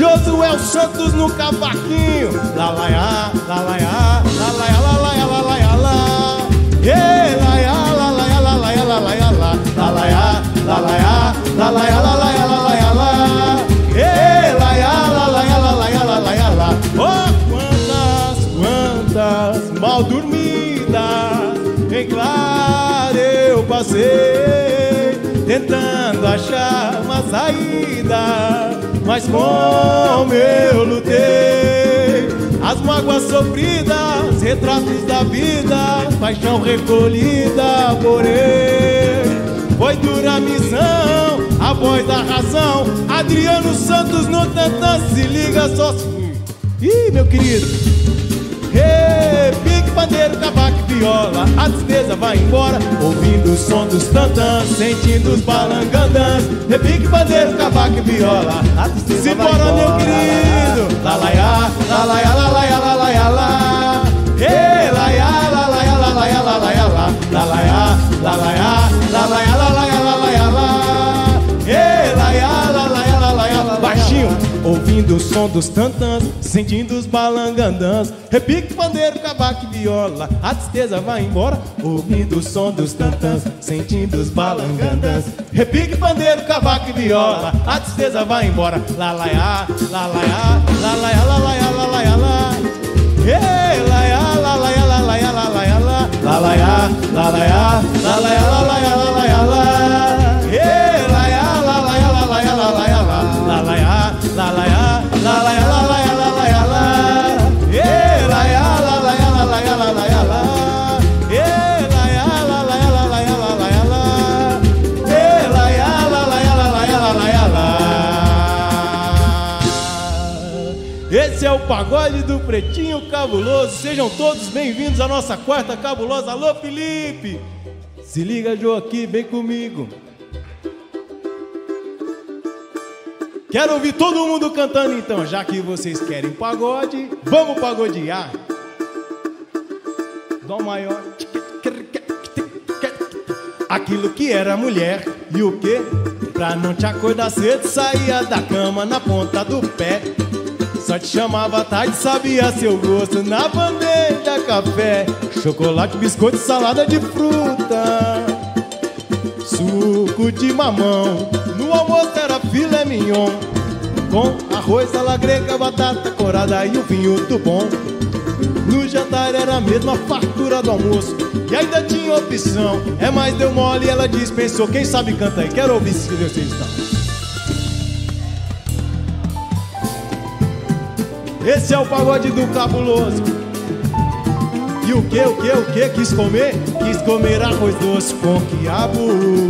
Josué Santos no cavaquinho. Lalaiá, lalaiá, lalaiá, lalaiá, lalaiá, lá. Ei, laiá, lalaiá, lalaiá, lalaiá, lá. Lalaiá, lalaiá, lalaiá, lalaiá, lalaiá, lá. Ei, laiá, lalaiá, lalaiá, lalaiá, lá. Oh, quantas mal dormidas em claro eu passei, tentando achar uma saída, mas como eu lutei, as mágoas sofridas, retratos da vida, paixão recolhida, porém foi dura a missão, a voz da razão, Adriano Santos no tantã, se liga só. Ih, meu querido, pique, pandeiro, cavaco e viola, a tristeza vai embora, ouvindo o som dos tantãs, sentindo os balangandãs. Repique, pandeiro, cavaco e viola, a tristeza se vai embora, meu querido. Lalaiá, lalaiá, lalaiá, lalaiá, lá. Ei, laiá, lalaiá, lalaiá, lalaiá, lá. Lalaiá, lalaiá, lalaiá, lalaiá, lalaiá, lá. Ei, laiá, lalaiá, lalaiá, lalaiá. Baixinho, ouvindo o som dos tantãs, sentindo os balangandãs. Repique, pandeiro, cavaco e viola, a tristeza vai embora, ouvindo o som dos tantãs, sentindo os balangandãs. Repique, pandeiro, cavaco e viola, a tristeza vai embora. Lalaiá, lalaiá, lalaiá, lalaiá, lalaiá, lá. Ei, laiá, lalaiá, lalaiá, lalaiá, lá. Lalaiá, lalaiá, lalaiá, lalaiá, lalaiá, lá. Ei, laiá, lalaiá, lalaiá, lalaiá, lá. Lalaiá, lalaiá, lalaiá, lalaiá, lalaiá, lá. Ei, laiá, lalaiá, lalaiá, lalaiá, lá. Ei, laiá, lalaiá, lalaiá, lalaiá, lá. Ei, laiá, lalaiá, lalaiá, lalaiá, lá. Esse é o pagode do Pretinho Cabuloso. Sejam todos bem-vindos à nossa quarta cabulosa. Alô, Felipe! Se liga, Jô, aqui, vem comigo. Quero ouvir todo mundo cantando então, já que vocês querem pagode, vamos pagodear. Dó maior. Aquilo que era mulher e o quê? Pra não te acordar cedo, saía da cama na ponta do pé. Só te chamava à tarde, sabia seu gosto na bandeja, café, chocolate, biscoito, salada de fruta, suco de mamão. No almoço era filé mignon, com arroz, salada grega, batata corada e o vinho do bom. No jantar era a mesma fartura do almoço e ainda tinha opção. É mais deu mole e ela dispensou. Quem sabe canta aí, quero ouvir se vocês estão. Esse é o pagode do cabuloso. E o que? Quis comer? Quis comer arroz doce com quiabo,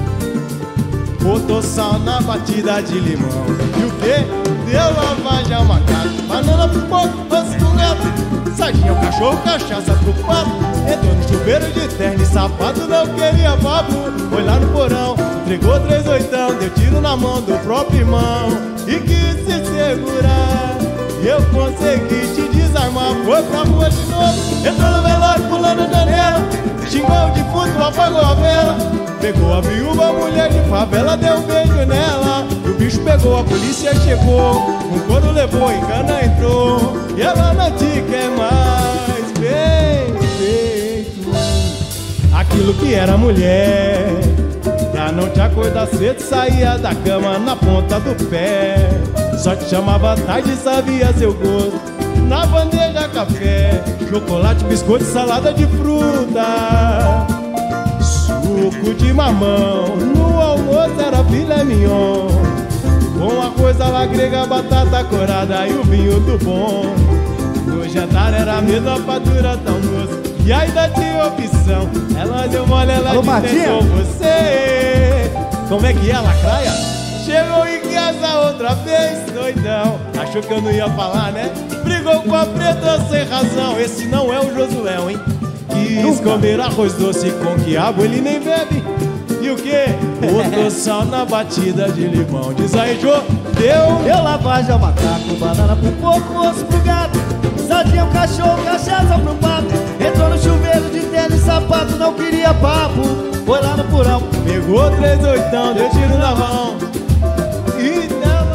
botou sal na batida de limão. E o que? Deu lavagem ao macaco, banana pro porco, doce com gato, sardinha ao cachorro, cachaça pro pato. Entrou no chuveiro de terno e sapato, não queria papo. Foi lá no porão, entregou 3 oitão, deu tiro na mão do próprio irmão e quis se segurar. Eu consegui te desarmar, foi pra rua de novo, entrou no velório pulando a janela, xingou o defunto, apagou a vela, pegou a viúva, a mulher de favela, deu um beijo nela. E o bicho pegou, a polícia chegou, um couro levou, engana entrou, e ela não te quer mais, bem feito. Aquilo que era mulher, pra não te acordar cedo, saía da cama na ponta do pé. Só te chamava à tarde e sabia seu gosto na bandeja, café, chocolate, biscoito, salada de fruta, suco de mamão. No almoço era filé mignon, com arroz, salada grega, batata corada e o vinho do bom. No jantar era a mesma fatura do almoço e ainda tinha opção. Ela deu mole, ela dispensou você. Como é que é, lacraia? Chegou em casa outra vez, doidão. Achou que eu não ia falar, né? Brigou com a preta sem razão. Esse não é o Josué, hein? Quis comer arroz doce com quiabo, ele nem bebe. E o quê? Botou sal na batida de limão. Diz aí, Jô, deu lavagem ao macaco, banana pro porco, osso pro gato, sardinha ao cachorro, cachaça pro pato. Entrou no chuveiro de terno e sapato, não queria papo. Foi lá no porão, pegou 3 oitão, deu tiro na mão.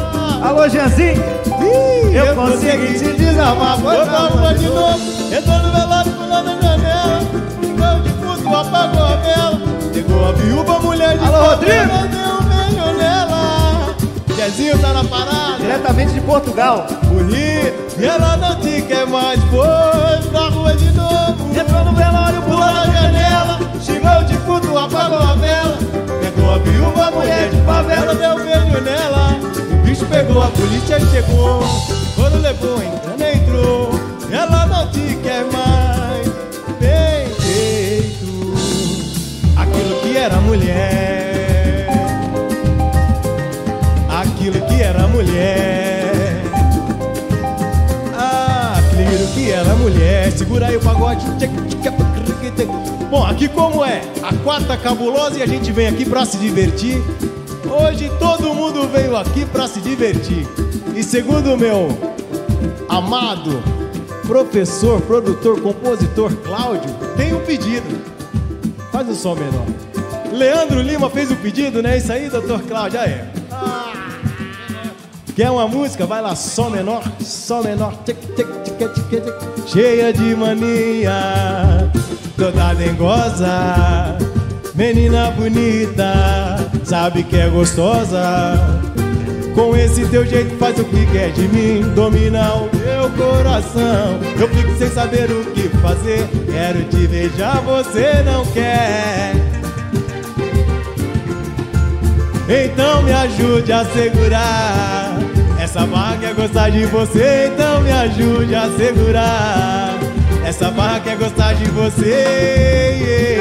Alô, Janzinho. Eu consegui te desarmar. Vou dar uma de novo. Entrou no velório, pulando na janela. Ficou de puto, apagou a vela. Chegou a viúva, mulher de Alô, Rodrigo. deu um beijo nela. Jezinho tá na parada. Diretamente de Portugal. Bonito, e ela não te quer mais. Foi pra rua de novo. Entrou no velório, Pulou na janela. Chegou de puto, apagou a vela. Pegou a viúva, mulher de favela. Deu um beijo nela. O bicho pegou, a polícia chegou. Quando levou, entrou. Ela não te quer mais. Bem feito. Aquilo que era mulher. Aquilo que era mulher. Aquilo que era mulher. Segura aí o pagode. Bom, aqui como é a quarta cabulosa e a gente vem aqui pra se divertir. Hoje todo mundo veio aqui pra se divertir. E segundo o meu amado professor, produtor, compositor Cláudio, tem um pedido. Faz o som menor. Leandro Lima fez o pedido, né? Isso aí, doutor Cláudio, já é. Quer uma música? Vai lá, sol menor, sol menor. Cheia de mania, toda dengosa, menina bonita, sabe que é gostosa. Com esse teu jeito faz o que quer de mim, domina o meu coração. Eu fico sem saber o que fazer, quero te beijar, você não quer. Então me ajude a segurar essa barra quer gostar de você, então me ajude a segurar. Essa barra quer gostar de você.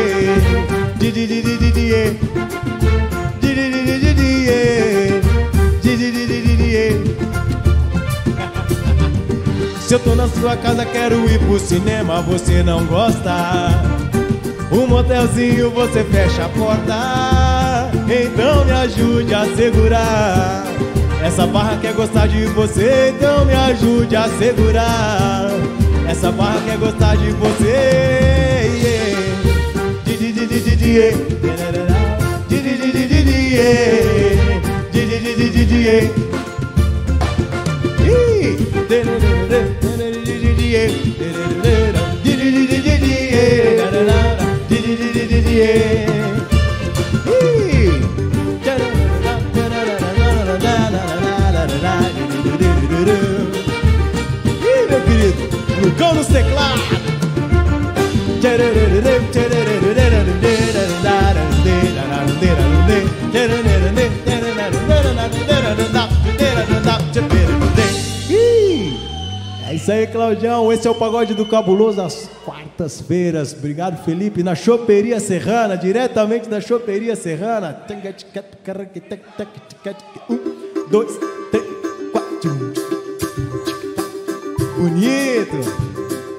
Se eu tô na sua casa, quero ir pro cinema, você não gosta. Um motelzinho, você fecha a porta. Então me ajude a segurar. Essa barra quer gostar de você, então me ajude a segurar. Essa barra quer gostar de você. Ih, meu querido, Lucão nos teclados. É isso aí, Claudião. Esse é o Pagode do Cabuloso às quartas-feiras. Obrigado, Felipe. Na Choperia Serrana, diretamente da Choperia Serrana. 1, 2, 3, 4. Bonito.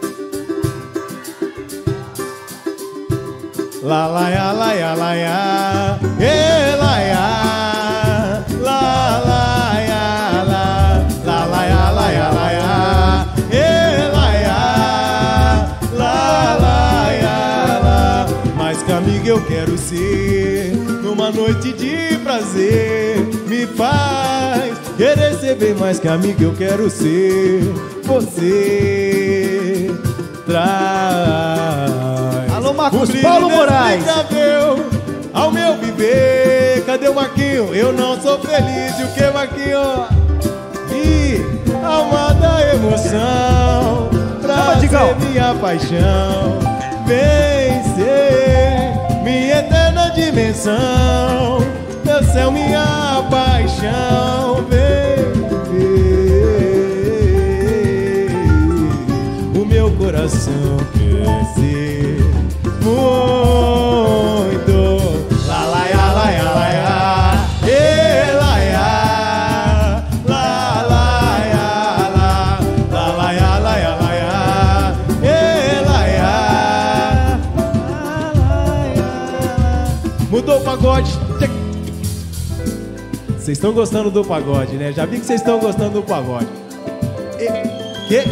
La la ya la ya la ya, la ya, la la ya la, la la ya la ya la ya, la ya, la la ya la. Mais que amigo eu quero ser, numa noite de prazer, me faz querer ser bem mais que amigo eu quero ser. Você traz. Alô, Marcos Paulo Moraes. Ao meu viver, cadê o Marquinho? Eu não sou feliz, e o que, Marquinho? E alma da emoção, pra ser minha paixão, vem ser minha eterna dimensão, teu céu, minha paixão, vem ver. O meu coração quer ser muito. La la ya la ya la ya, la ya, la la ya la, la la ya la ya la ya, la ya, la ya. Mudou o pagode. Vocês estão gostando do pagode, né? Já vi que vocês estão gostando do pagode. Que?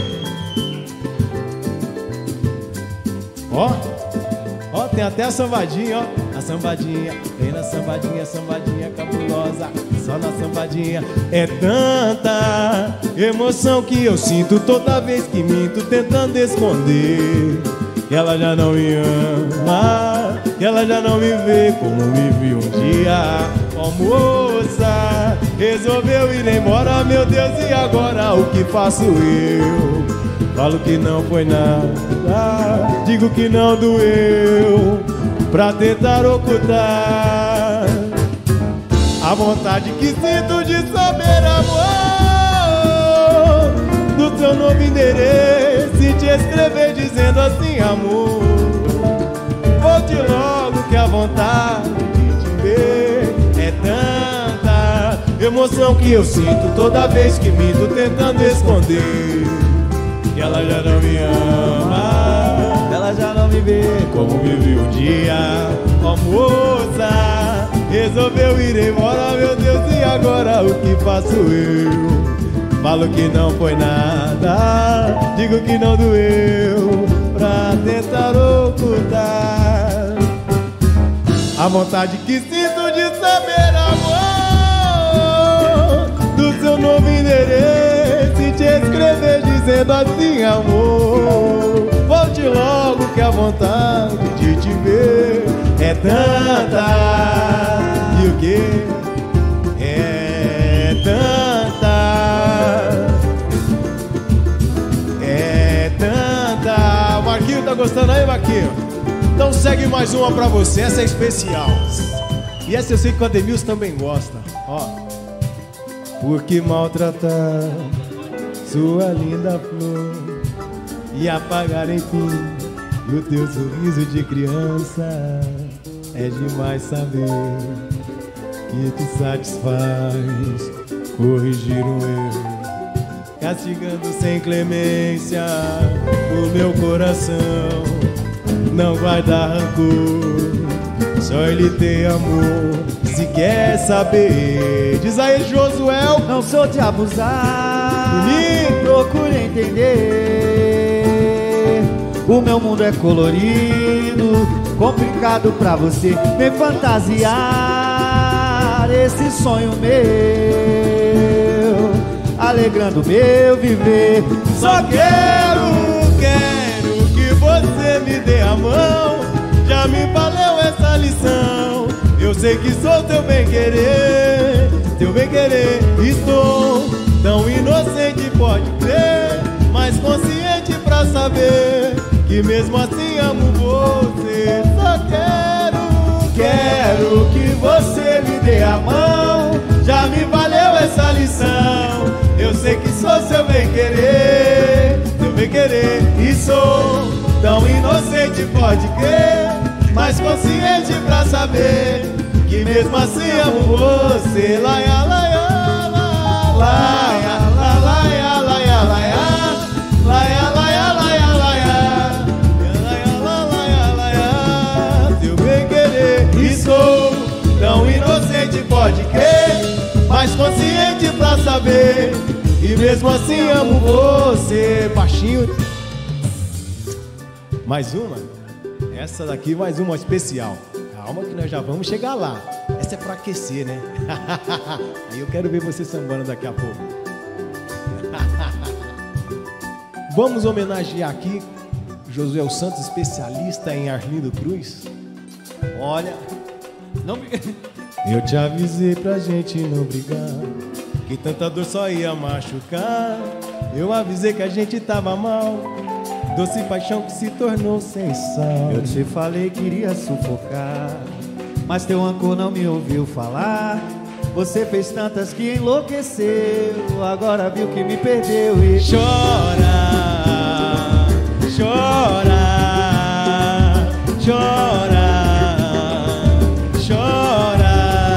Ó. Ó, tem até a sambadinha, ó. A sambadinha, vem na sambadinha, sambadinha cabulosa. só na sambadinha. É tanta emoção que eu sinto toda vez que minto, tentando esconder que ela já não me ama, que ela já não me vê como me viu um dia. Ó moça, resolveu ir embora, meu Deus, e agora o que faço eu? Falo que não foi nada, digo que não doeu, pra tentar ocultar a vontade que sinto de saber, amor, do seu novo endereço e te escrever dizendo assim, amor, volte logo que a vontade de te ver é tanta emoção que eu sinto toda vez que minto, tentando esconder que ela já não me ama, ela já não me vê como me viu um dia. Ó moça, resolveu ir embora, meu Deus, e agora o que faço eu? Falo que não foi nada, digo que não doeu, pra tentar ocultar a vontade que sinto de saber, amor, do seu novo endereço e te escrever dizendo assim, amor, volte logo que a vontade de te ver é tanta. E o que? É tanta. É tanta. O Marquinho tá gostando aí, Marquinho? Então segue mais uma pra você, essa é especial. E essa eu sei que o Ademilson também gosta. Ó. Por que maltratar sua linda flor e apagar enfim o teu sorriso de criança? É demais saber que te satisfaz corrigir um erro, castigando sem clemência o meu coração. Não guarda rancor, só ele tem amor. Se quer saber, diz aí, Josuel. Não sou de abusar, procure entender. O meu mundo é colorido, complicado pra você me fantasiar esse sonho meu, alegrando meu viver. Só quero que você me dê a mão. Já me valeu essa lição. Eu sei que sou teu bem-querer, teu bem-querer. Estou tão inocente, pode crer, mas consciente pra saber que mesmo assim amo você. Só quero que você me dê a mão. Já me valeu essa lição. Eu sei que sou seu bem-querer, teu bem-querer. E sou tão inocente, pode crer, mas consciente pra saber que mesmo assim amo você. Laia, laia, laia, laia, laia, laia, laia, laia, laia, laia, laia, teu bem-querer. E sou tão inocente, pode crer, mas consciente pra saber que mesmo assim amo você. Baixinho. Mais uma? Essa daqui, mais uma especial. Calma que nós já vamos chegar lá. Essa é pra aquecer, né? Aí eu quero ver você sambando daqui a pouco. Vamos homenagear aqui Josué Santos, especialista em Arlindo Cruz. Olha, não me... Eu te avisei pra gente não brigar, que tanta dor só ia machucar. Eu avisei que a gente tava mal, doce paixão que se tornou sem sal. Eu te falei que iria sufocar, mas teu rancor não me ouviu falar. Você fez tantas que enlouqueceu, agora viu que me perdeu e chora, chora, chora, chora.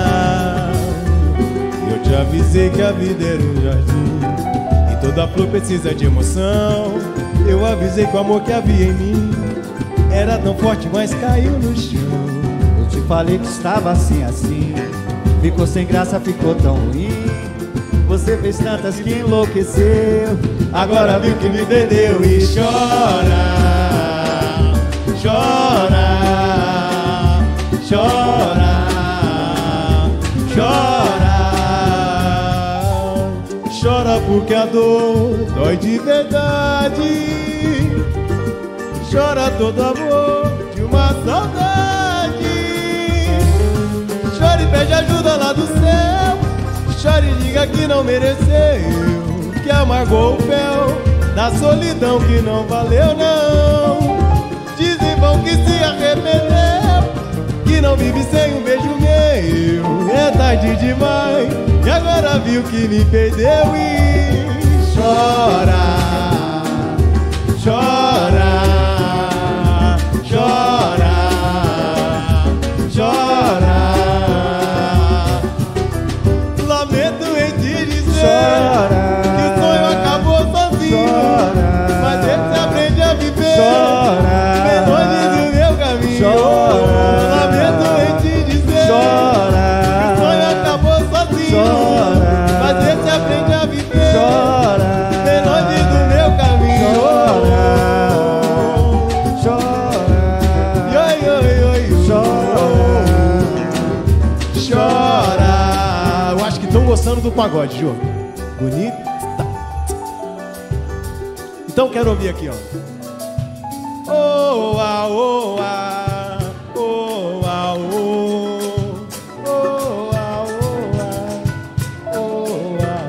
Eu te avisei que a vida era um jardim e toda flor precisa de emoção. Eu avisei que o amor que havia em mim era tão forte, mas caiu no chão. Eu te falei que estava assim, assim, ficou sem graça, ficou tão ruim. Você fez tantas que enlouqueceu, agora viu que me perdeu e chora, chora, chora, chora. porque a dor dói de verdade. Chora todo amor de uma saudade. Chora e pede ajuda lá do céu. Chora e diga que não mereceu, que amargou o fel da solidão que não valeu não. Dizem vão que se arrependeu, que não vive sem um beijo meu. É tarde demais e agora viu que me perdeu e chora, chora, chora, chora. Lamento em te dizer que o sonho acabou sozinho, mas ele se aprende a viver bem longe do meu caminho. Lamento em te dizer que o sonho acabou sozinho, mas ele se aprende a viver bem longe do meu caminho. Chora. Eu acho que estão gostando do pagode, Jô. Bonito. Então quero ouvir aqui, ó. Oh, ah, oh, ah, oh, ah, oh, oh, ah, oh, ah, oh, ah,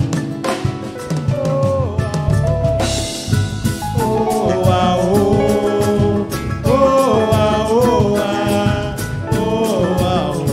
oh, ah, oh,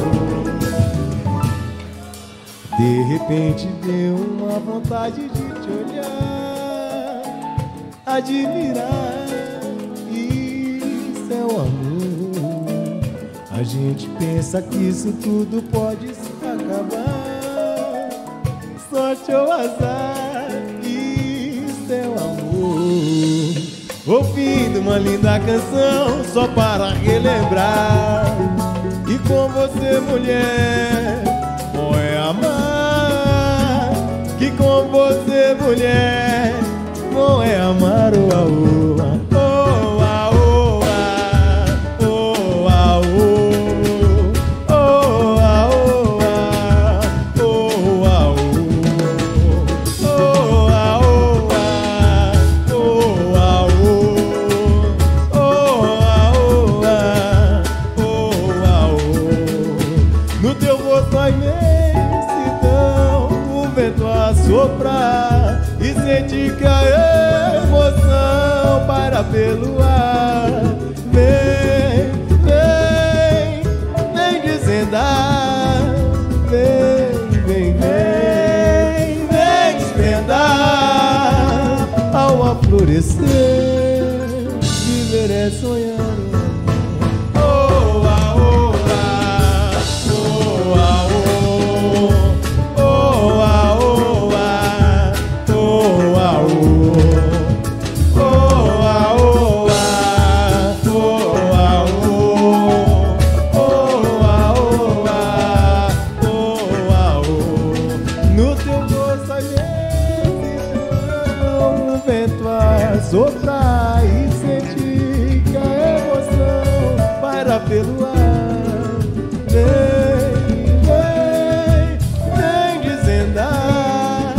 oh. De repente deu uma vontade de te olhar, admirar. Isso é o amor. A gente pensa que isso tudo pode se acabar. Sorte ou azar, isso é o amor. Ouvindo uma linda canção só para relembrar. E com você, mulher, bom é amar. Que com você, mulher, bom é amar o aô. Oh, ah, oh, ah, oh, ah, oh, oh, ah, oh, ah, oh, ah, oh, oh, ah, oh, ah, oh, ah, oh, oh, ah, oh, ah, oh. No teu rosto a imensidão, o vento a soprar e sentir que a emoção para pelo ar. Vem, vem, vem desvendar. Vem, vem, vem, vem desvendar. Ao aflorescer, viver é sonhar. Oh, ah, oh, ah, oh, ah, oh, oh, ah, oh, ah, oh, ah, oh, oh, ah, oh, ah, oh, ah, oh, oh, ah, oh, ah, oh, ah, oh. No teu rosto a imensidão, o vento a soprar e sentir que a emoção paira pelo ar. Vem, vem, vem desvendar.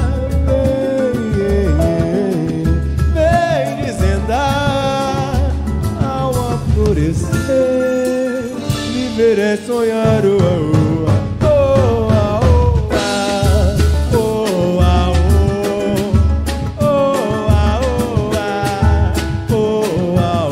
Vem, vem desvendar. Ao aflorescer, viver é sonhar. Oh, oh, oh, ah, oh, ah, oh, ah, oh, oh, ah,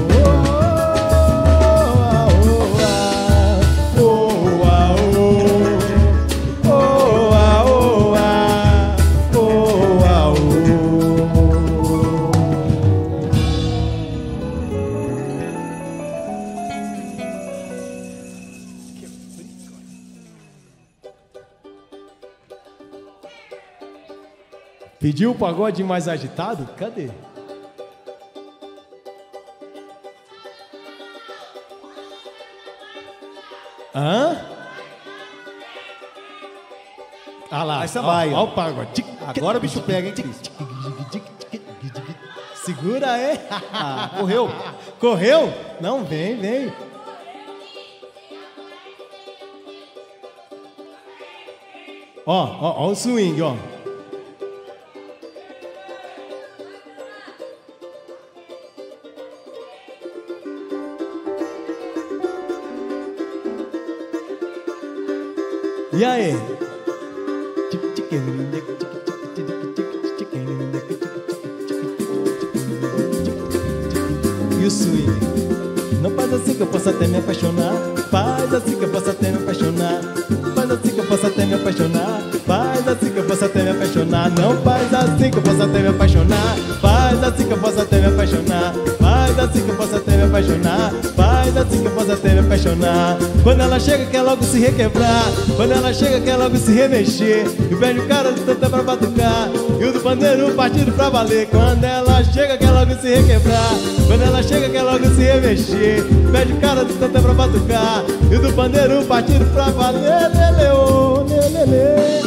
Pediu o pagode mais agitado? Cadê? Hã? Ah lá, Vai sambar aí, ó. ó o pagode. Agora o bicho pega, hein, Cris? Segura aí. Ah, correu. Correu? Não, vem, vem. Ó o swing, ó. E aí? E o swing? Não faz assim que eu possa até me apaixonar. Faz assim que eu possa até me apaixonar. Faz assim que eu possa até me apaixonar. Faz assim que eu possa até me apaixonar. Não faz assim que eu possa até me apaixonar. Faz assim que eu possa até me apaixonar. Faz assim que eu possa até me apaixonar. Faz assim que eu possa até me apaixonar. Quando ela chega quer logo se requebrar. Quando ela chega quer logo se remexer. E pede o cara de tanta pra batucar. E o do pandeiro partido pra valer. Quando ela chega quer logo se requebrar. Quando ela chega quer logo se remexer. Pede o cara de tanta pra batucar. E o do pandeiro partido pra valer. Leleô, lelele.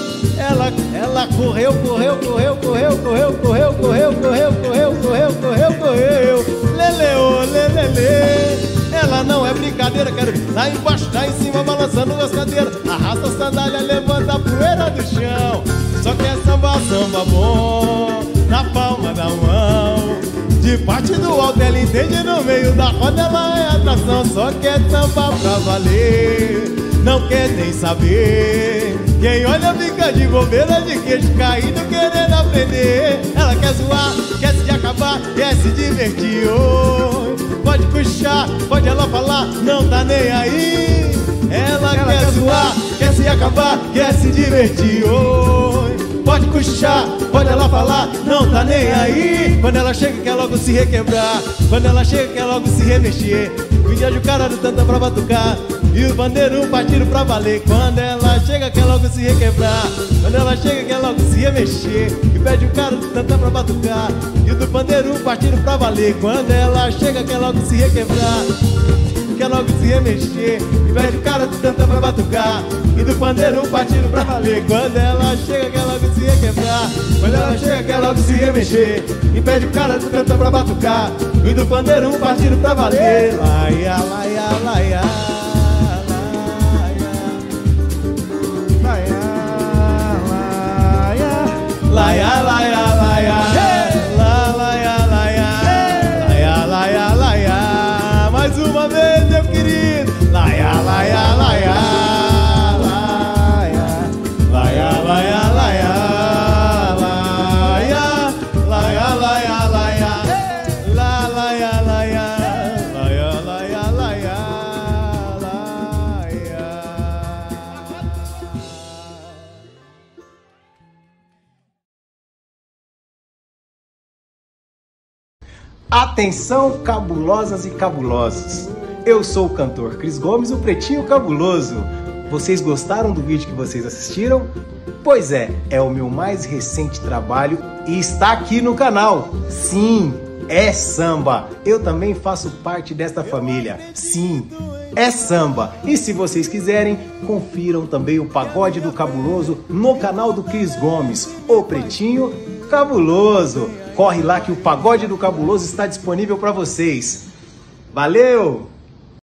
Ela correu, correu, correu, correu, correu, correu, correu, correu, correu, correu, correu, correu. Leleô, lelele. Ela não é brincadeira, quero ver lá embaixo, lá em cima, balançando as cadeiras. Arrasta a sandália, levanta a poeira do chão. Só quer samba, samba bom, na palma da mão. De parte do alto ela entende, no meio da roda ela é atração. Só quer samba pra valer, não quer nem saber. Quem olha fica de bobeira, de queixo caído, querendo aprender. Ela quer zoar, quer se acabar, quer se divertir. Oh, pode puxar, pode ela falar, não tá nem aí. Ela quer zoar, quer se acabar, quer se divertir. Oh, pode puxar, pode ela falar, não tá nem aí. Quando ela chega quer logo se requebrar. Quando ela chega quer logo se remexer. Viaja o cara do tanta pra batucar. E o bandeiro partido pra valer. Quando ela chega quer logo se requebrar. Quando ela chega quer logo se remexer. E pede o cara do tanta pra batucar. E o do bandeiro partido pra valer. Quando ela chega quer logo se requebrar. Quer logo se remexer. E pede o cara do tanta pra batucar. E do pandeiro partido pra valer. Quando ela chega quer logo se requebrar. Quando ela chega quer logo se remexer. E pede o cara do tanta pra batucar. E do pandeiro partido pra valer. Laia, laia, laia. Laia, laia, laia, la, laia, laia, laia, laia, laia. Mais uma vez, meu querido. Laia, laia, laia, laia, laia, laia, laia, laia, laia, laia, laia, la, laia, laia, laia, laia, laia, laia. Atenção, cabulosas e cabulosos! Eu sou o cantor Cris Gomes, o Pretinho Cabuloso. Vocês gostaram do vídeo que vocês assistiram? Pois é o meu mais recente trabalho e está aqui no canal. Sim, é samba. Eu também faço parte desta família. Sim, é samba. E se vocês quiserem, confiram também o Pagode do Cabuloso no canal do Cris Gomes, o Pretinho Cabuloso. Corre lá que o Pagode do Cabuloso está disponível para vocês. Valeu!